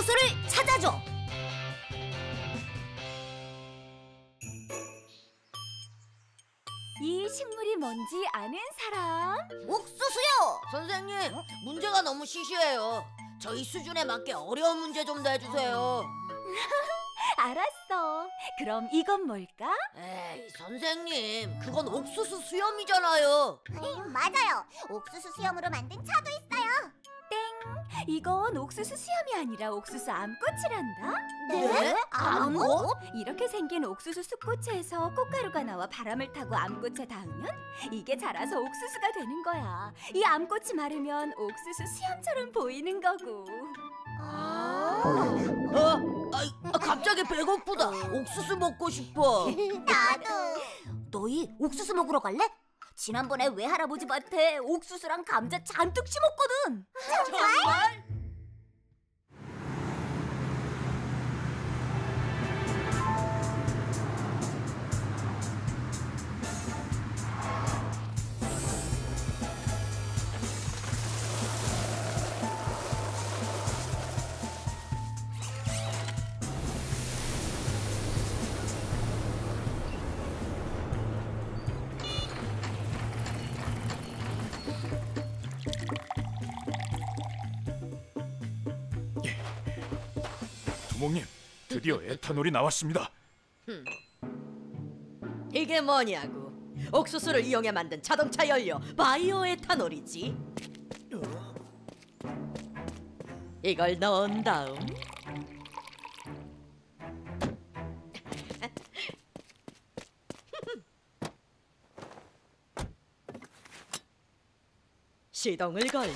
옥수수를 찾아줘. 이 식물이 뭔지 아는 사람? 옥수수요! 선생님, 문제가 너무 시시해요. 저희 수준에 맞게 어려운 문제 좀 내주세요. 알았어. 그럼 이건 뭘까? 에이, 선생님, 그건 옥수수 수염이잖아요. 맞아요. 옥수수 수염으로 만든 차도 있어요. 이건 옥수수 수염이 아니라 옥수수 암꽃이란다. 네? 암꽃? 이렇게 생긴 옥수수 숲꽃에서 꽃가루가 나와 바람을 타고 암꽃에 닿으면 이게 자라서 옥수수가 되는 거야. 이 암꽃이 마르면 옥수수 수염처럼 보이는 거고. 갑자기 배고프다. 옥수수 먹고 싶어. 나도. 너희 옥수수 먹으러 갈래? 지난번에 외할아버지 밭에 옥수수랑 감자 잔뜩 심었거든. 정말? 두목님, 드디어 에탄올이 나왔습니다. 이게 뭐냐고. 옥수수를 이용해 만든 자동차 연료 바이오 에탄올이지. 이걸 넣은 다음 시동을 걸려.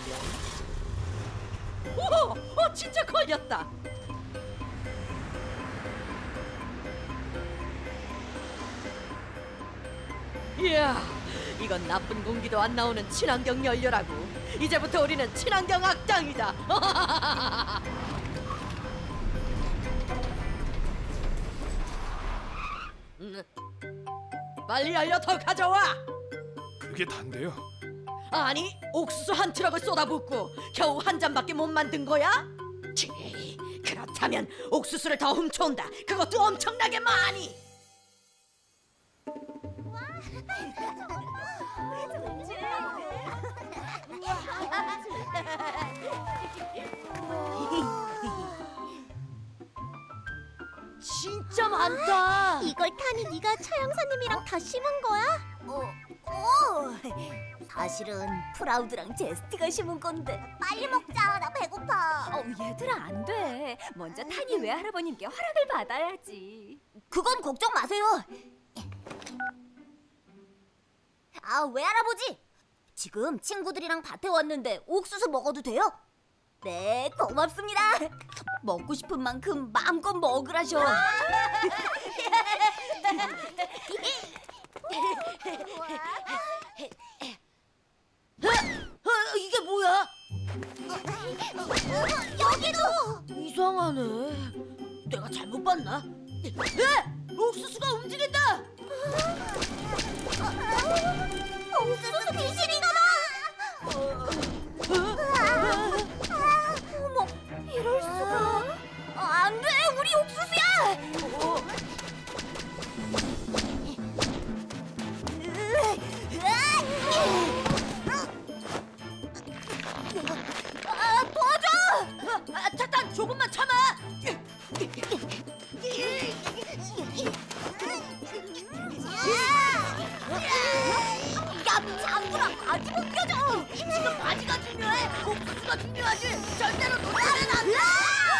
오, 진짜 걸렸다. 이야, 이건 나쁜 공기도 안 나오는 친환경 연료라고. 이제부터 우리는 친환경 악당이다. 빨리 연료 더 가져와. 그게 단데요. 아니, 옥수수 한 트럭을 쏟아붓고 겨우 한 잔밖에 못 만든 거야? 치, 그렇다면 옥수수를 더 훔쳐온다. 그것도 엄청나게 많이. 진짜 많다. 이걸 타니 네가 처형사님이랑 다 심은 거야? 사실은 프라우드랑 제스티가 심은 건데. 빨리 먹자. 나 배고파. 얘들아, 안 돼. 먼저 타니 외할아버님께 허락을 받아야지. 그건 걱정 마세요. 외할아버지, 지금 친구들이랑 밭에 왔는데 옥수수 먹어도 돼요? 네, 고맙습니다. 먹고 싶은 만큼 마음껏 먹으라셔. 이게 뭐야? 여기도. 이상하네. 내가 잘못 봤나? 옥수수가 움직인다. 옥수수 귀신이다. 어머, 이럴 수가. 안 돼, 우리 옥수수야. 도와줘. 잠깐, 조금만 참아. 야, 장구랑 바지 벗겨져. 지금 바지가 중요해. 옥수수가 중요하지. 절대로 놓치면 안 돼.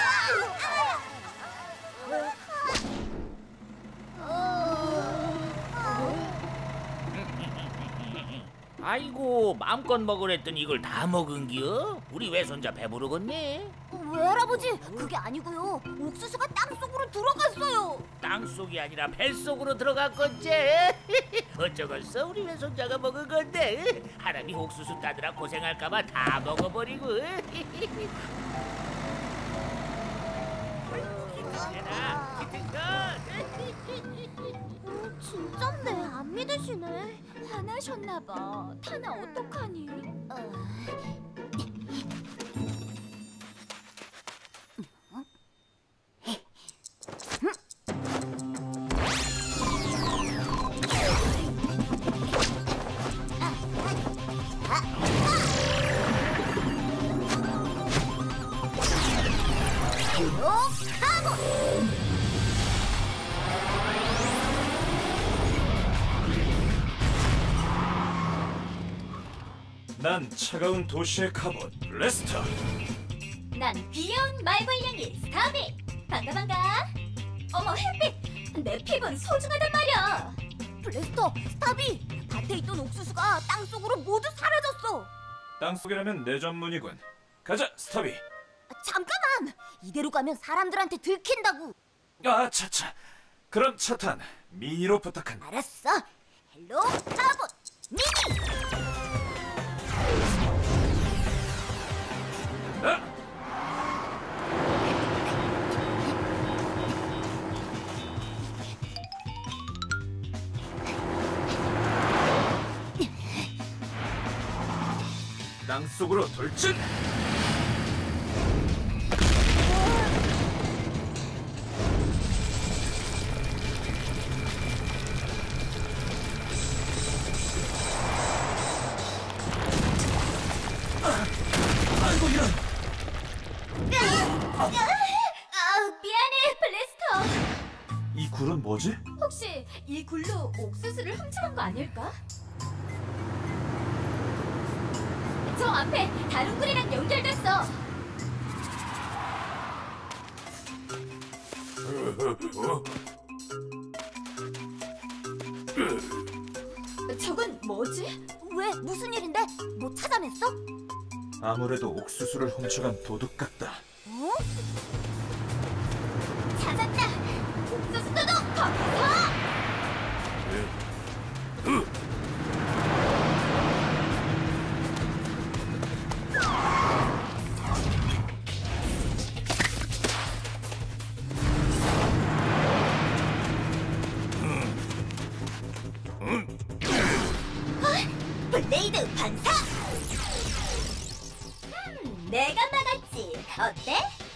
아이고, 마음껏 먹으랬더니 이걸 다 먹은겨? 우리 외손자 배부르겠네. 외할아버지, 그게 아니고요. 옥수수가 땅속으로 들어갔어요. 땅속이 아니라 뱃속으로 들어갔건지. 어쩌겠어, 우리 외손자가 먹은 건데. 하람이 옥수수 따느라 고생할까봐 다 먹어버리고. 진짠데 안 믿으시네. 화나셨나 봐. 타나 어떡하니? 헬로 카본! 난 차가운 도시의 카본 레스터. 난 귀여운 말벌냥이 스타비. 반가. 어머 햇빛, 내 피부는 소중하단 말이야. 블래스터, 스타비! 밭에 있던 옥수수가 땅속으로 모두 사라졌어! 땅속이라면 내 전문이군. 가자, 스타비. 잠깐만! 이대로 가면 사람들한테 들킨다고! 아, 차차. 그럼 차탄, 미니로 부탁한다. 알았어! 헬로 카본! 미니! 아! 땅속으로 돌진! 아이고 이런! 미안해 블래스터. 이 굴은 뭐지? 혹시 이 굴로 옥수수를 훔쳐간 거 아닐까? 저 앞에 다른 굴이랑 연결됐어. 저건 뭐지? 왜? 무슨 일인데? 뭐 찾아냈어? 아무래도 옥수수를 훔쳐간 도둑 같다. 어? 찾았다. 옥수수 도둑 검사. 블레이드 반사! 내가 막았지. 어때?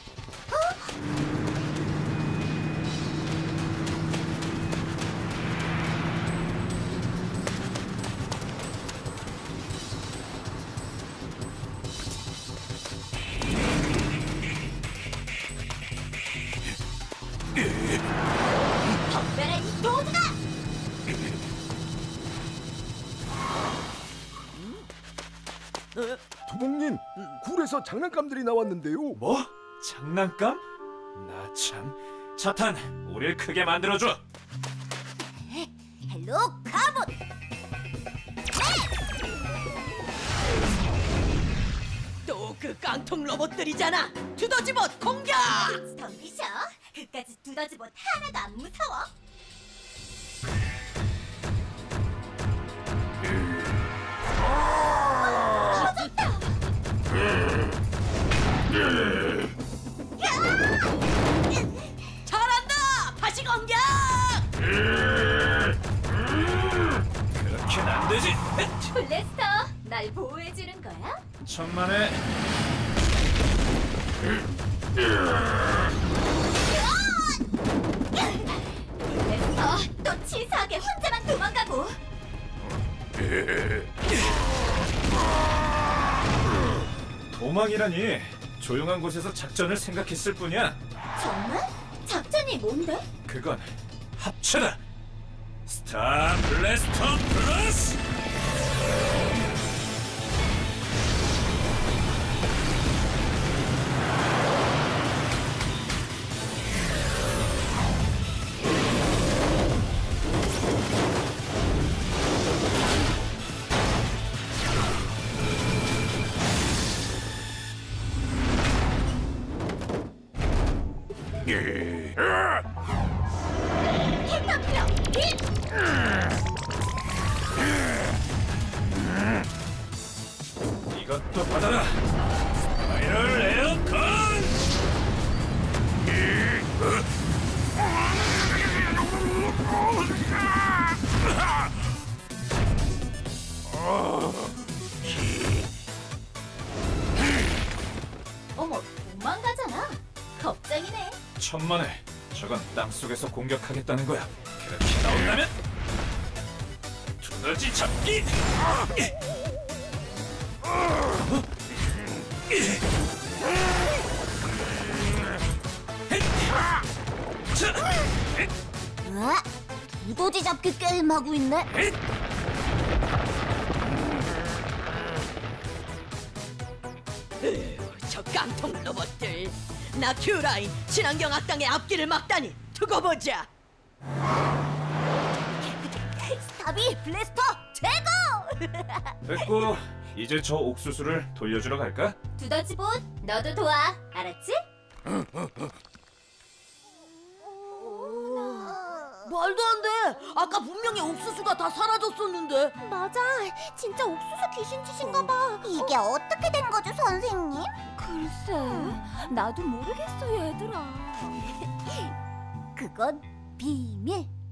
특별한 이 도둑아! 두목님, 굴에서 장난감들이 나왔는데요. 뭐? 장난감? 나 참. 차탄, 우릴 크게 만들어줘. 헬로 카본! 또 그 깡통 로봇들이잖아. 두더지봇 공격! 덤비셔. 그까지 두더지봇 하나도 안 무서워. 잘한다! 다시 공격! 그렇게는 안 되지. 블래스터, 날 보호해주는 거야? 천만에. 블래스터, 또 치사하게 혼자만 도망가고. 도망이라니. 조용한 곳에서 작전을 생각했을 뿐이야. 정말? 작전이 뭔데? 그건 합체다. 스타 블래스터 플러스. 펜타플러 hit! 이것도 받아라. 스파이럴 에어컨. 어머, 도망가잖아. 겁쟁이네. 천만에. 저건 땅속에서 공격하겠다는 거야. 그렇게 나온다면 두더지 잡기. 으아, 두더지 잡기 게임 하고 있네. 저 깡통 로봇들. 나 큐라인 친환경 악당의 앞길을 막다니. 두고 보자. 스타비 블래스터 최고! 됐고, 이제 저 옥수수를 돌려주러 갈까? 두더지봇, 너도 도와. 알았지? 말도 안 돼. 아까 분명히 옥수수가 다 사라졌었는데. 맞아. 진짜 옥수수 귀신 짓인가 봐. 이게 어떻게 된 거죠, 선생님? 글쎄, 나도 모르겠어, 얘들아. 그건 비밀.